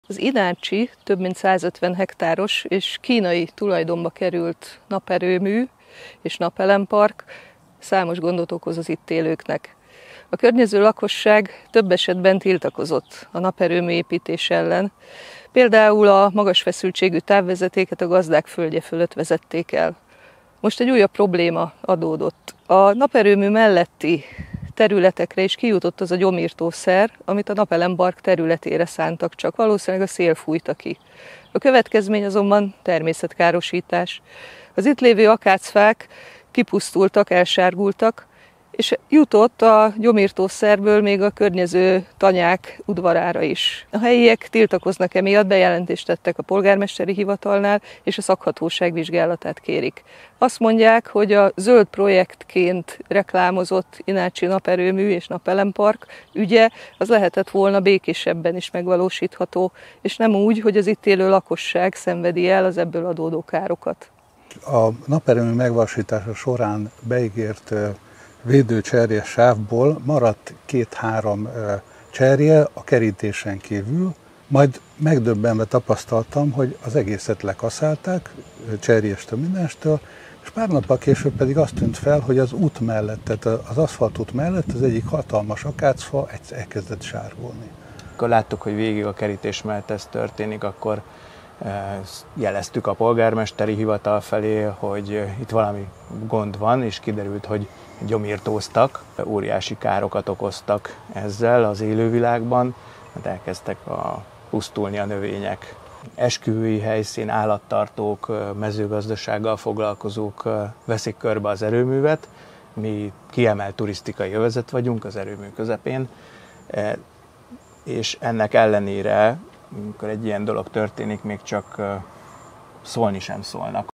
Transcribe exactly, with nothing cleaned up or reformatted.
Az Inácsi több mint százötven hektáros és kínai tulajdonba került naperőmű és napelempark számos gondot okoz az itt élőknek. A környező lakosság több esetben tiltakozott a naperőmű építés ellen. Például a magas feszültségű távvezetéket a gazdák földje fölött vezették el. Most egy újabb probléma adódott. A naperőmű melletti területekre is kijutott az a gyomírtószer, amit a napelempark területére szántak, csak valószínűleg a szél fújta ki. A következmény azonban természetkárosítás. Az itt lévő akácfák kipusztultak, elsárgultak, és jutott a gyomírtószerből még a környező tanyák udvarára is. A helyiek tiltakoznak emiatt, bejelentést tettek a polgármesteri hivatalnál, és a szakhatóság vizsgálatát kérik. Azt mondják, hogy a zöld projektként reklámozott Inácsi naperőmű és napelempark ügye, az lehetett volna békésebben is megvalósítható, és nem úgy, hogy az itt élő lakosság szenvedi el az ebből adódó károkat. A naperőmű megvalósítása során beígért védőcserje sávból maradt két-három cserje a kerítésen kívül, majd megdöbbenve tapasztaltam, hogy az egészet lekaszálták, cserjéstől mindenestől, és pár nappal később pedig azt tűnt fel, hogy az út mellett, tehát az aszfaltút mellett az egyik hatalmas akácfa elkezdett sárgulni. Akkor láttuk, hogy végig a kerítés mellett ez történik, akkor jeleztük a polgármesteri hivatal felé, hogy itt valami gond van, és kiderült, hogy gyomírtóztak, óriási károkat okoztak ezzel az élővilágban, hát elkezdtek a, pusztulni a növények. Esküvői helyszín, állattartók, mezőgazdasággal foglalkozók veszik körbe az erőművet. Mi kiemelt turisztikai övezet vagyunk az erőmű közepén, és ennek ellenére, amikor egy ilyen dolog történik, még csak szólni sem szólnak.